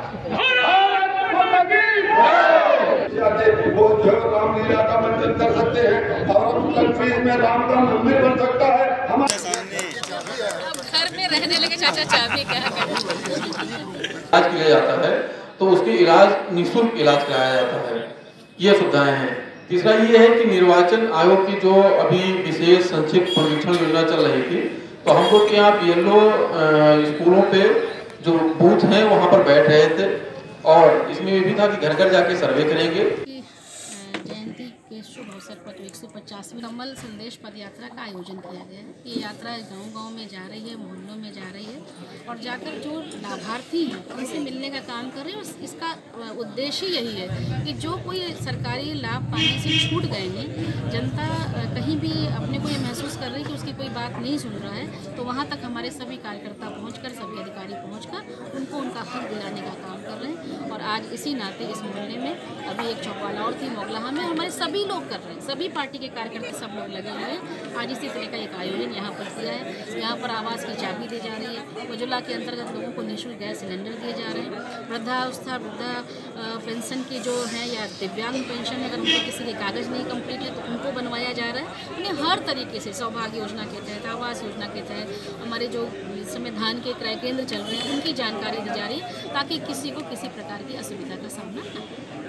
वो जो रामलीला का मंचन कर सकते हैं और हम कश्मीर में राम का मंदिर बन सकता है। हमारे घर में रहने लगे चाचा चाबी क्या इलाज किया जाता है तो उसके इलाज निःशुल्क इलाज कराया जाता है। ये सुविधाएं हैं। तीसरा ये है कि निर्वाचन आयोग की जो अभी विशेष संक्षिप्त पुनरीक्षण योजना चल रही थी, तो हम लोग के यहाँ बीएलओ स्कूलों पे जो बूथ हैं वहाँ पर बैठ रहे थे और इसमें ये भी था कि घर घर जाके सर्वे करेंगे। जयंती के शुभ अवसर पर 150वीं कमल संदेश पद यात्रा का आयोजन किया गया है। ये यात्रा गांव-गांव में जा रही है, मोहल्लों में जा रही है और जाकर जो लाभार्थी हैं उनसे मिलने का काम कर रहे हैं। और इसका उद्देश्य यही है कि जो कोई सरकारी लाभ पाने से छूट गए हैं, जनता कहीं भी अपने को ये महसूस कर रही है कि उसकी कोई बात नहीं सुन रहा है, तो वहाँ तक हमारे सभी कार्यकर्ता पहुँचकर, सभी अधिकारी पहुँचकर उनको उनका हक दिलाने का काम कर रहे हैं। और आज इसी नाते इस मोहल्ले में अभी एक चौपाला और थी मोगलाहा में, हमारे सभी लोग कर रहे हैं, सभी पार्टी के कार्यकर्ता सब लोग लगे हुए हैं। आज इसी तरह का एक आयोजन यहाँ पर किया है। यहाँ पर आवास की चाबी दी जा रही है, उज्ज्वला के अंतर्गत लोगों को निःशुल्क गैस सिलेंडर दिए जा रहे हैं। वृद्धावस्था वृद्धा पेंशन की जो है या दिव्यांग पेंशन, अगर उनके किसी के कागज़ नहीं कंप्लीट है तो उनको बनवाया जा रहा है। उन्हें हर तरीके से सौभाग्य योजना के तहत, आवास योजना के तहत, हमारे जो इस समय धान के क्रय केंद्र चल रहे हैं उनकी जानकारी दी जा रही है ताकि किसी को किसी प्रकार की असुविधा का सामना न हो।